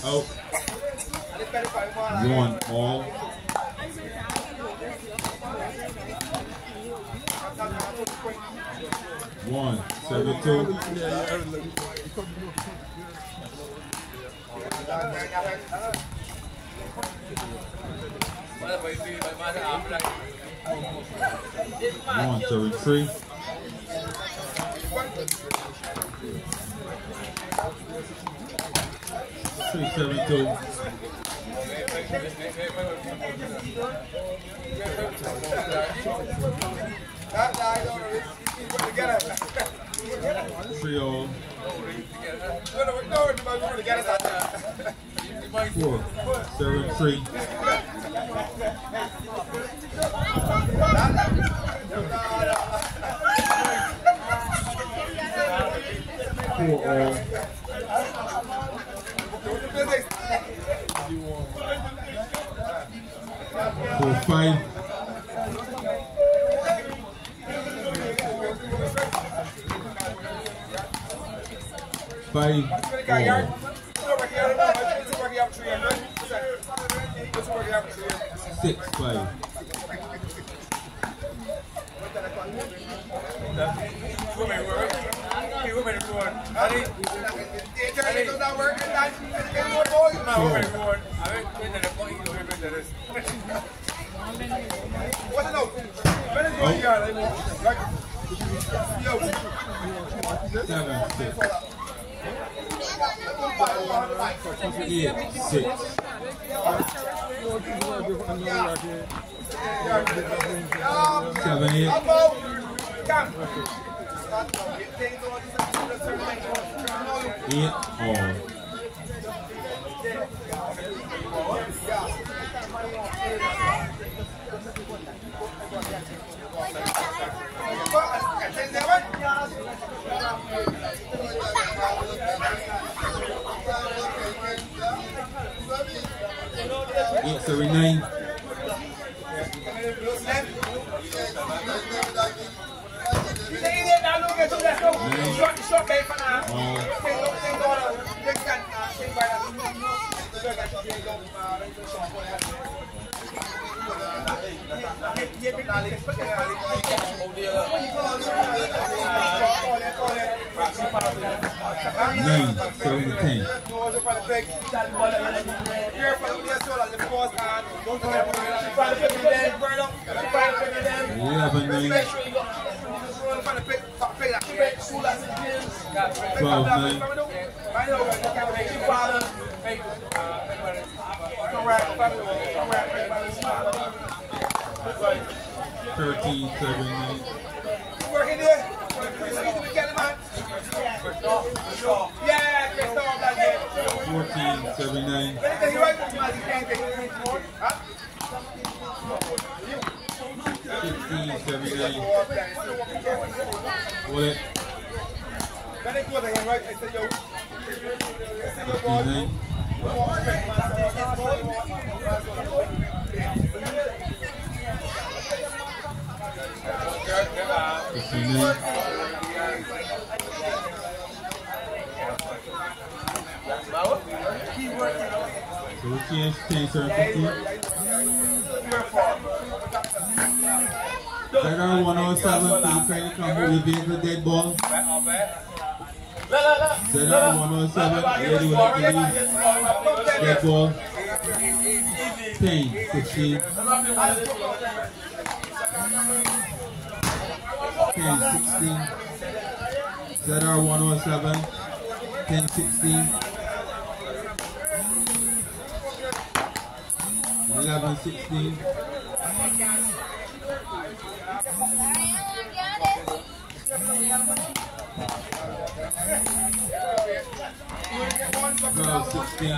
Out. 1 all. 1-7-2. One, 33. 3-7-2. 3-all. 4-7-3. 4-all. 4-5. 5-all. 6-5. 8-7-9. 9-7-10. 11-9. 12-9. 13-7-9. 14-7-9. 16-7-9. What it? 59. 59. 10, 50. Federal 107, please try to come with the vehicle dead ball. Federal 107, ready with the dead ball. 10, 15. 10, 16. Federal 107, 10, 16. 11, 16. 12, 16.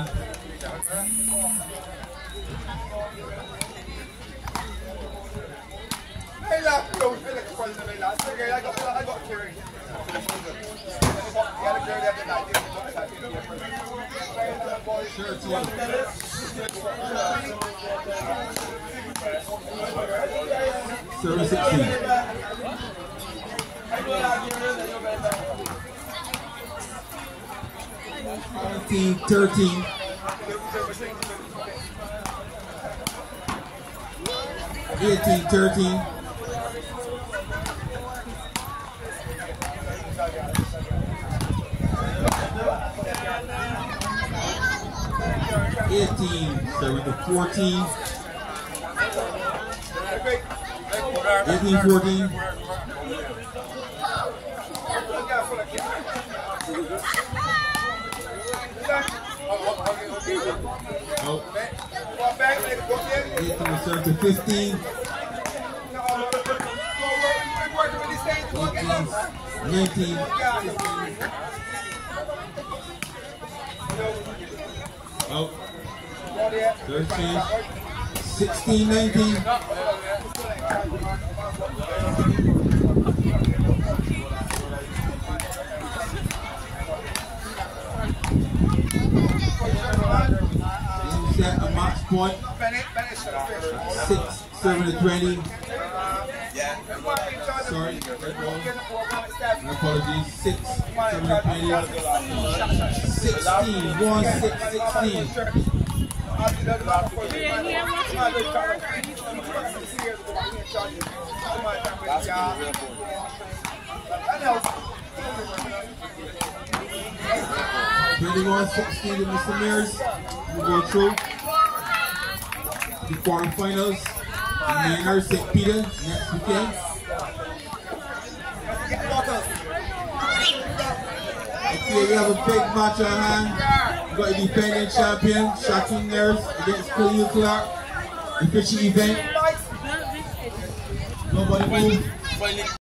13. 18-13. 14. 18-14. Oh. 18 to 15. 19. Oh. 13. 16, 19. Set a match point. 6-7-20. Sorry, my apologies. 6-7-20. 16. 1-6-16. Twenty-one 16 in Mr. Mears. We go through the quarterfinals. Maynard St. Peter next weekend. Okay, we have a big match on hand. We've got the defending champion, Shocking Nerves, against Kobi Clark. The fishing event. Nobody move.